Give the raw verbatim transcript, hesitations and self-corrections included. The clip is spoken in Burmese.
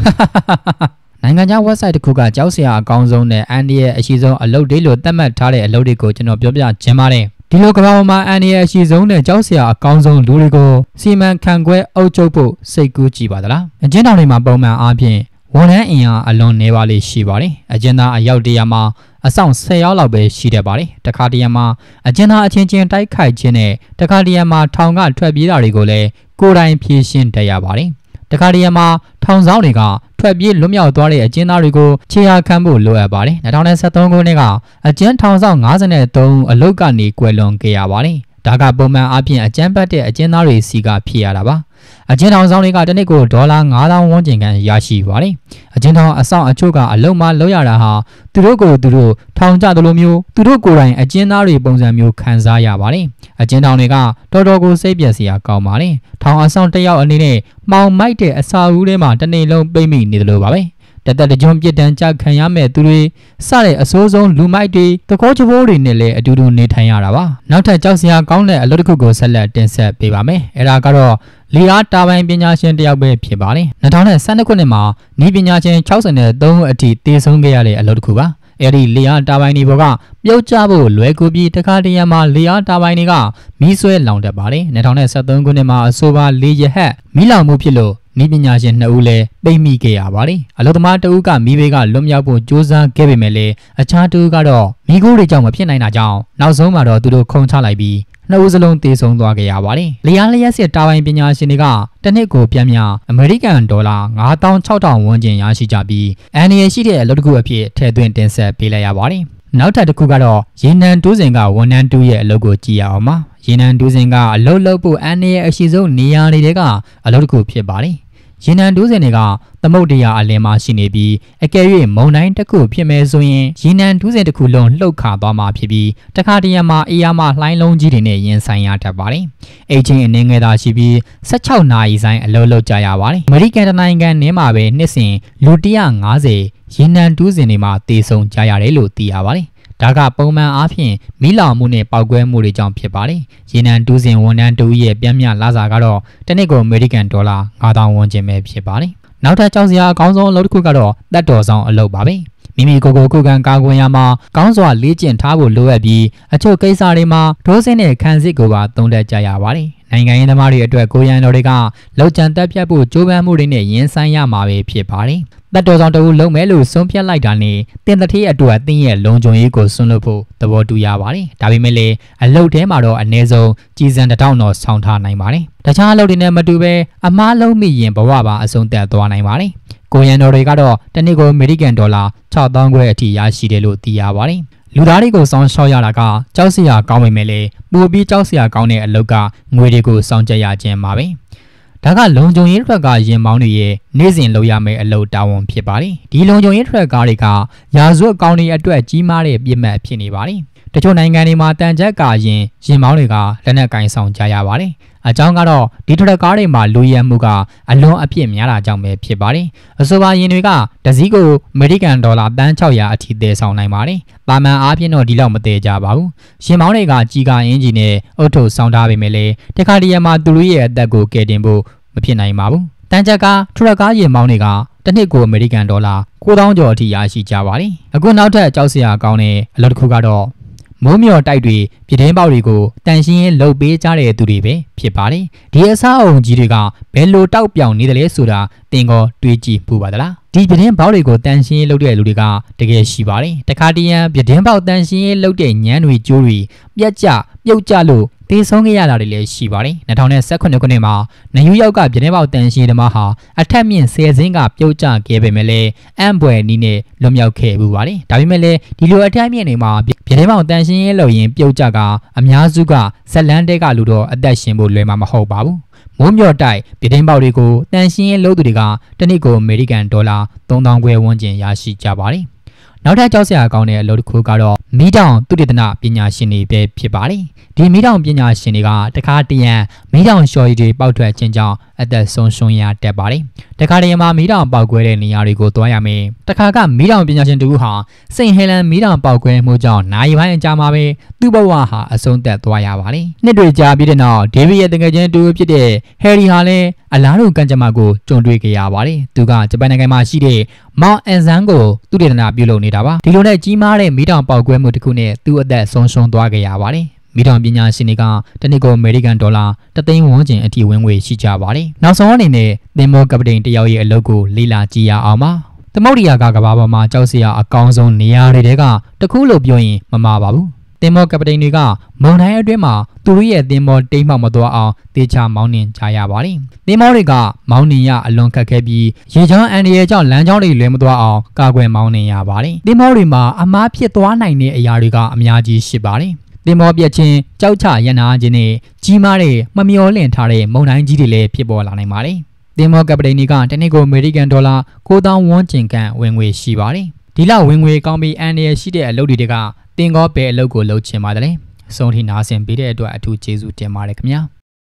နိုင်ငံခြား website တစ်ခုကကြောက်စရာအကောင်းဆုံးနဲ့အန်ဒီရဲ့အရှိဆုံးအလုပ်တွေလို့သတ်မှတ်ထားတဲ့အလုပ်တွေကိုကျွန်တော်ပြောပြချင်ပါတယ်ဒီလိုကမ္ဘာပေါ်မှာအန်ဒီရဲ့အရှိဆုံးနဲ့ကြောက်စရာအကောင်းဆုံးလူတွေကိုစီမံခန့်ခွဲအုပ်ချုပ်ဖို့စိတ်ကူးကြည့်ပါသလားအကျဉ်းထောင်တွေမှာပုံမှန်အားဖြင့်ဝန်ထမ်းအင်အားအလွန်နေပါလေရှိပါတယ်အကျဉ်းသားအယောက်တရာမှာအဆောင်ဆယ်ယောက်လောက်ပဲရှိတတ်ပါတယ်တခါတရံမှာအကျဉ်းသားအချင်းချင်းတိုက်ခိုက်ခြင်းနဲ့တခါတရံမှာထောင်ကထွက်ပြေးတာတွေကိုလည်းကိုယ်တိုင်ဖြေရှင်းတတ်ရပါတယ်တခါတရံမှာထောင်ဆောင်တွေကထွက်ပြေးလွတ်မြောက်သွားတဲ့အကျဉ်းသားတွေကိုခြေရာခံဖို့လိုအပ်ပါတယ်၂၀၁၃ခုနှစ်ကအကျဉ်းထောင်ဆောင်၅၃အလုတ်ကနေကွယ်လွန်ခဲ့ရပါတယ်ဒါကပုံမှန်အားဖြင့်အကျဉ်းပတ်တဲ့အကျဉ်းသားတွေစီကဖြစ်ရတာပါအကျဉ်းထောင်ဆောင်တွေကတစ်နှစ်ကိုဒေါ်လာ၅သောင်းဝန်းကျင်ခန့်ရရှိပါတယ်အကျဉ်းထောင်အဆောင်အချို့ကအလုံးမလောက်ရတာဟာသူတို့ကိုသူတို့ထောင်ကြသလိုမျိုးသူတို့ကိုယ်တိုင်အကျဉ်းသားတွေပုံစံမျိုးခံစားရပါတယ်အကျဉ်းထောင်တွေကတော်တော်ကိုစိတ်ပျက်စရာကောင်းပါတယ်ထောင်အဆောင်တစ်ယောက်အနေနဲ့မှောင်မိုက်တဲ့အစာဦးထဲမှာတစ်နေ့လုံးပိတ်မိနေတယ်လို့ပါပဲတသက်တကြွပြစ်ဒဏ်ကြခံရမဲ့သူတွေစတဲ့အဆိုးဆုံးလူမိုက်တွေတကောချဘိုးတွေနဲ့လည်းအတူတူနေထိုင်ရတာပါနောက်ထပ်ကြောက်စရာကောင်းတဲ့အလုပ်တစ်ခုကိုဆက်လက်တင်ဆက်ပေးပါမယ်အဲ့ဒါကတော့လေအားတာပိုင်းပညာရှင်တယောက်ပဲဖြစ်ပါတယ်၂၀၁၂ခုနှစ်မှာဤပညာရှင်၆၃ဦးအထိတည်ဆုံးခဲ့ရတဲ့အလုပ်တစ်ခုပါအဲ့ဒီလေအားတာပိုင်းတွေပေါ်ကပြုတ်ကျဖို့လွယ်ကူပြီးတခါတရံမှာလေအားတာပိုင်းတွေကမီးဆွဲလောင်တတ်ပါတယ်၂၀၁၃ခုနှစ်မှာအဆိုပါလေရဟက်မီးလောင်မှုဖြစ်လို့ဤပညာရှင်နှစ်ဦးလည်းပိတ်မိခဲ့ရပါတယ်အလုပ်သမားတဦးကမိဘေးကလွတ်မြောက်ဖို့ကြိုးစားခဲ့ပေမဲ့လည်းအခြားတဦးကတော့မိခိုးတွေကြောင့်မဖြစ်နိုင်တာကြောင့်နောက်ဆုံးမှာတော့သူတို့ခုံချလိုက်ပြီးနှစ်ဦးစလုံးသေဆုံးသွားခဲ့ရပါတယ်။လျားလျက်စစ်တာဝန်ပညာရှင်တွေကတစ်နှစ်ကိုပြန်ပြန်အမေရိကန်ဒေါ်လာ၅သောင်း၆ထောင်ဝန်းကျင်ရရှိကြပြီးအန်ဒီရရှိတဲ့အလုပ်တစ်ခုအဖြစ်ထည့်သွင်းတင်ဆက်ပေးလိုက်ရပါတယ်။နောက်ထပ်တစ်ခုကတော့ရေနံတူးစင်ကဝန်ထမ်းတူရဲ့အလုပ်ကိုကြည့်ရအောင်ပါ။ရေနံတူးစင်ကအလုပ်လုပ်ဖို့အန်ဒီရအရှိဆုံးနေရာတွေကအလုပ်တစ်ခုဖြစ်ပါတယ်။ရေနံတူးစင်တွေကသမုတ်တရားအလင်းမှာရှိနေပြီးအကယ်၍မုန်တိုင်းတစ်ခုဖြစ်မဲ့ဆိုရင်ရေနံတူးစင်တစ်ခုလုံးလှုပ်ခါသွားမှာဖြစ်ပြီးတခါတရံမှာအေးရမှာလှိုင်းလုံးကြီးတွေနဲ့ရင်ဆိုင်ရတတ်ပါတယ်။အိတ်ချင်းအနေငယ်သာရှိပြီး၁၆နာရီဆိုင်အလုပ်လုပ်ကြရပါတယ်။အမေရိကန်နိုင်ငံထဲမှာပဲနှစ်စဉ်လူ၁၅၀ရေနံတူးစင်တွေမှာတည်ဆုံကြရတယ်လို့သိရပါတယ်။ဒါကပုံမှန်အားဖြင့်မီးလောင်မှုနဲ့ပောက်ကွဲမှုတွေကြောင့်ဖြစ်ပါတယ်။ရေနံတူးစင်ဝန်ထမ်းတူရဲ့ပြန်မြလာစာကတော့တစ်နှစ်ကိုအမေရိကန်ဒေါ်လာ၅သောင်းဝန်းကျင်ပဲဖြစ်ပါတယ်။နောက်ထပ်ကြောက်စရာအကောင်းဆုံးအလုပ်တစ်ခုကတော့တတ်တော်ဆောင်အလုပ်ပါပဲ။မိမိကိုယ်ကိုခုခံကာကွယ်ရမှာကောင်းစွာလေ့ကျင့်ထားဖို့လိုအပ်ပြီးအချို့ကိစ္စတွေမှာဒိုးစင်းတဲ့ခံစစ်ကိုပါသုံးတတ်ကြရပါတယ်။နိုင်ငံရေးသမားတွေအတွက်ကိုရန်တော်တွေကလောက်ကျန်တက်ပြတ်ဖို့ကြိုးပမ်းမှုတွေနဲ့ရင်ဆိုင်ရမှာပဲဖြစ်ပါတယ်။တတ်တော်ဆောင်တကူလုံးမဲလို့ဆုံးဖြတ်လိုက်တာနဲ့တင်တထေးအတွက်အသင်းရဲ့လုံခြုံရေးကိုဆွန့်လွတ်ဖို့သဘောတူရပါတယ်။ဒါပေမဲ့လည်းအလုတ်ထဲမှာတော့အနည်းဆုံးကြီးစံတစ်ထောင်တော့ဆောင်ထားနိုင်ပါတယ်။တခြားအလုပ်တွေနဲ့မတူဘဲအမားလုံးမိရင်ဘဝပါအဆုံးသတ်သွားနိုင်ပါတယ်။ကိုရန်တော်တွေကတော့တစ်နှစ်ကိုအမေရိကန်ဒေါ်လာ၆သောင်းခွဲအထိရရှိတယ်လို့သိရပါတယ်။လူသားတွေကိုစောင့်ရှောက်ရတာကကြောက်စရာကောင်းပေမဲ့လည်းပိုပြီးကြောက်စရာကောင်းတဲ့အလုပ်ကငွေတွေကိုစောင့်ကြရခြင်းပါပဲ။ဒါကလုံခြုံရေးထွက်ကရင်မောင်းတွေရဲ့နေ့စဉ်လုပ်ရမယ့်အလုပ်တာဝန်ဖြစ်ပါတယ်။ဒီလုံခြုံရေးထွက်ကားတွေကရာဇဝတ်ကောင်းတွေအတွက်ကြီးမားတဲ့ပြစ်မှတ်ဖြစ်နေပါတယ်။တချို့နိုင်ငံတွေမှာတန်ကြပ်ကာရင်ရင်မောင်းတွေကလက်နက်ကင်ဆောင်ကြရပါတယ်။အကြောင်းကတော့ဒီထွက်ကားတွေမှာလူရဲမှုကအလွန်အပြစ်များတာကြောင့်ပဲဖြစ်ပါတယ်။အဆိုပါရင်တွေကတစည်းကိုအမေရိကန်ဒေါ်လာတန်း၆ရာအထိတည်ဆောင်နိုင်ပါတယ်။ပါမန်အားဖြင့်တော့ဒီလောက်မတည်ကြပါဘူး။ရင်မောင်းတွေကကြီးကာအင်ဂျင်နဲ့အုတ်ထုတ်ဆောင်ထားပေမဲ့လည်းတခါတရံမှာသူတို့ရဲ့အသက်ကိုကယ်တင်ဖို့မဖြစ်နိုင်ပါဘူး။တန်ကြပ်ကားထရက်ကားရင်မောင်းတွေကတစ်နှစ်ကိုအမေရိကန်ဒေါ်လာ၉သောင်းကျော်အထိရရှိကြပါတယ်။အခုနောက်ထပ်ကြောက်စရာကောင်းတဲ့အလုပ်တစ်ခုကတော့မိုးမျှော်တိုက်တွေပြည်ထင်းပေါက်တွေကိုတန်ရှင်းလှုပ်ပေးကြတဲ့သူတွေပဲဖြစ်ပါတယ်။ဒီအစားအုံကြီးတွေကဘယ်လိုတောက်ပြောင်နေတယ်လဲဆိုတာသင်ကောတွေးကြည့်မှုပါသလား။ဒီပြည်ထင်းပေါက်တွေကိုတန်ရှင်းလှုပ်တဲ့လူတွေကတကယ်ရှိပါတယ်။တခါတရံပြည်ထင်းပေါက်တန်ရှင်းလှုပ်တဲ့ညမ်းတွေကျိုးတွေပြက်ကျပြုတ်ကျလို့တေဆုံးခဲ့ရတာတွေလည်းရှိပါတယ်။၂၀၁၈ခုနှစ်မှာနယူးယောက်ကပြည်ထင်းပေါက်တန်ရှင်းသမားဟာအထက်မြင့်ဆယ်စင်းကပြုတ်ကျခဲ့ပေမဲ့လည်းအံ့ဖွယ်နည်းနဲ့လွတ်မြောက်ခဲ့မှုပါတယ်။ဒါပေမဲ့လည်းဒီလိုအထက်မြင့်တွေမှာပြည်ထင်းပေါက်တန်ရှင်းရေးလုပ်ရင်ပြုတ်ကျကအများစုကဇက်လန်တဲကလူတော့အသက်ရှင်ဖို့လွယ်မှာမဟုတ်ပါဘူး။မိုးမျှော်တိုက်ပြည်ထင်းပေါက်တွေကိုတန်ရှင်းရေးလုပ်သူတွေကတစ်နှစ်ကိုအမေရိကန်ဒေါ်လာသုံးသောင်းခွဲဝန်းကျင်ရရှိကြပါတယ်။နောက်ထပ်ကြောက်စရာကောင်းတဲ့အလုပ်တစ်ခုကတော့မီးတောင်သုတေသနပညာရှင်တွေပဲဖြစ်ပါတယ်။ဒီမီးတောင်ပညာရှင်တွေကတခါတရံမီးတောင်လျှော်ရည်တွေပေါက်ထွက်ခြင်းကြောင့်အသက်ဆုံးရှုံးရတတ်ပါတယ်။တခါတရံမှာမီးတောင်ပေါက်ကွဲတဲ့နေရာတွေကိုသွားရမယ်။တခါကမီးတောင်ပညာရှင်တူဟာစိန်ဟဲလန်မီးတောင်ပေါက်ကွဲမှုကြောင့်နိုင်ပိုင်းအကြာမှာပဲသူ့ဘဝဟာအဆုံးသတ်သွားရပါတယ်။နှစ်တွေကြာပြီးတဲ့နောက်ဒေးဗစ်ရဲ့တကယ်ချင်းတူဖြစ်တဲ့ဟယ်ရီဟာလည်းအလားတူကံကြမ္မာကိုကြုံတွေ့ကြရပါတယ်။သူကဂျပန်နိုင်ငံမှာရှိတဲ့မောင်အန်ဆန်ကိုသူတည်တနာပြုလုပ်နေတာပါ။ဒီလိုနဲ့ကြီးမားတဲ့မီးတောင်ပေါက်ကွဲမှုတစ်ခုနဲ့သူ့အသက်ဆုံးရှုံးသွားကြရပါတယ်။မီးတောင်ပညာရှင်တွေကတနစ်ကိုအမေရိကန်ဒေါ်လာတသိန်းဝန်းကျင်အထိဝင်ငွေရှိကြပါတယ်။နောက်ဆုံးအနေနဲ့သင်္ဘောကပတိန်တယောက်ရဲ့အလုပ်ကိုလေ့လာကြည့်ရအောင်ပါ။သမုဒ္ဒရာကကမ္ဘာပေါ်မှာကြောက်စရာအကောင်းဆုံးနေရာတွေကတခုလို့ပြောရင်မမှားပါဘူး။သင်္ဘောကပတိန်တွေကမုန်တိုင်းအတွင်းမှာသူတို့ရဲ့သင်္ဘောတိမ်မှောက်မသွားအောင်တေချာမောင်းနှင်ကြရပါတယ်။သင်္ဘောတွေကမောင်းနှင်ရအလွန်ခက်ခဲပြီးရေချောင်းအန်ဒီရဲ့ကြောင့်လမ်းကြောင်းတွေလွဲမသွားအောင်ကာကွယ်မောင်းနှင်ရပါတယ်။သင်္ဘောတွေမှာအမားဖြစ်သွားနိုင်တဲ့အရာတွေကအများကြီးရှိပါတယ်။သင်္ဘောပြက်ခြင်းကြောက်ချရနာခြင်းနဲ့ကြီးမားတဲ့မမျောလင့်ထားတဲ့မုန်တိုင်းကြီးတွေလည်းဖြစ်ပေါ်လာနိုင်ပါတယ်။သင်္ဘောကပတိန်တွေကတနစ်ကိုအမေရိကန်ဒေါ်လာကိုးသောင်းဝန်းကျင်ခန့်ဝင်ငွေရှိပါတယ်။ဒီလောက်ဝင်ငွေကောင်းပြီးအန်ဒီရဲ့ရှိတဲ့အလုပ်တွေကသင်္ဘောပဲအလုပ်ကိုလုပ်ချင်ပါတယ်။ဆုံးထိနာဆင်ပေးတဲ့အတွက်အထူးကျေးဇူးတင်ပါတယ်ခင်ဗျာ။